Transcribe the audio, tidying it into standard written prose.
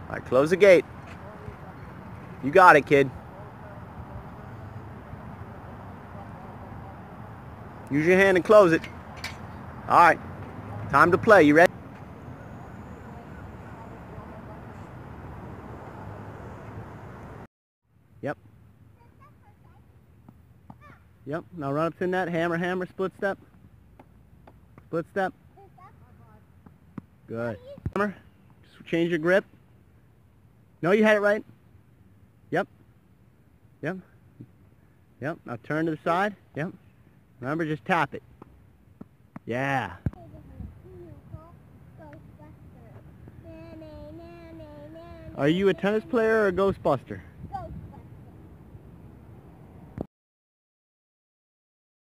All right, close the gate. You got it, kid. Use your hand and close it. All right, time to play. You ready? Yep. Yep, now run up to the net, hammer, hammer, split step. Split step. Good. Hammer, just change your grip. No, you had it right. Yep. Yep. Yep, now turn to the side. Yep. Remember, just tap it. Yeah. Are you a tennis player or a Ghostbuster?